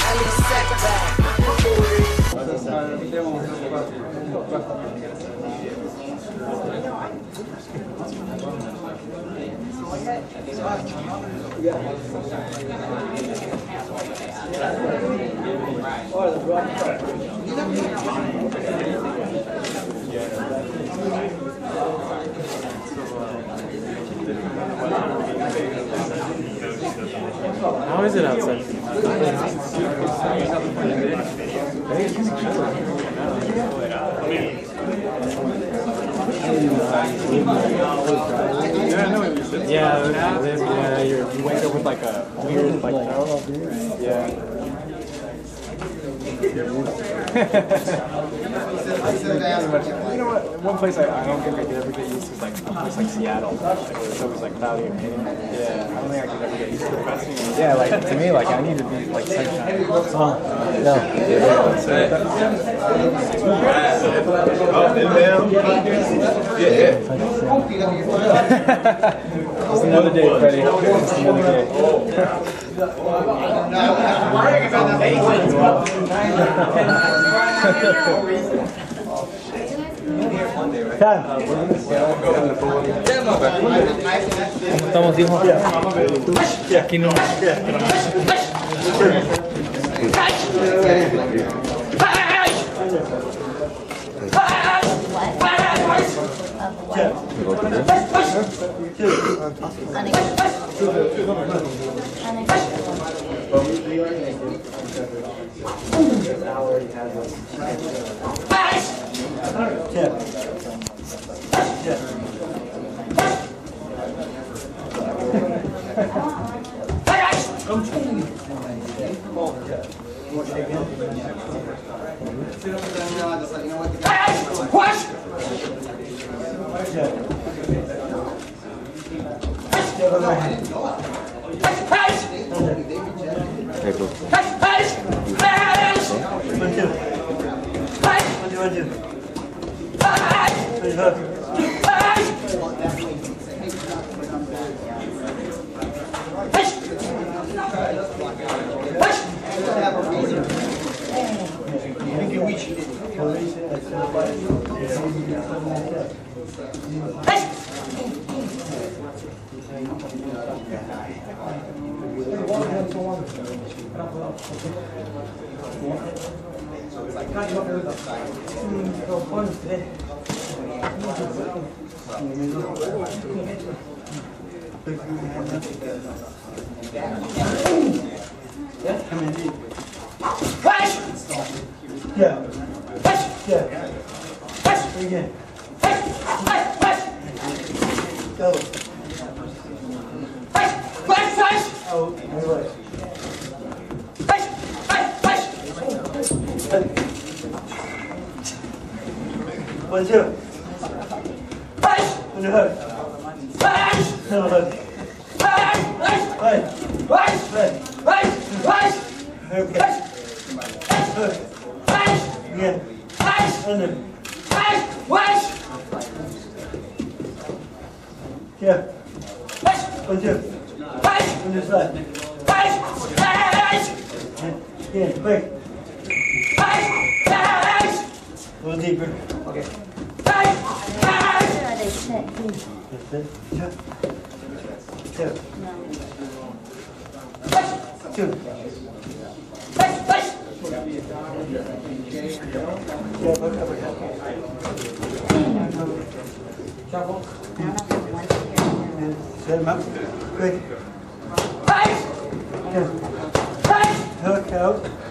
How is it outside? Yeah, you wake up with like a weird yeah. You know what? One place I don't think I could ever get used to is like a place like Seattle. It's always like cloudy and rainy. Yeah, I don't think I could ever get used to it. Yeah, like to me, like I need to be like sunshine. Oh, no. It's another day, Freddie. It's another day. Estamos, hijo. Aquí no. Hook out.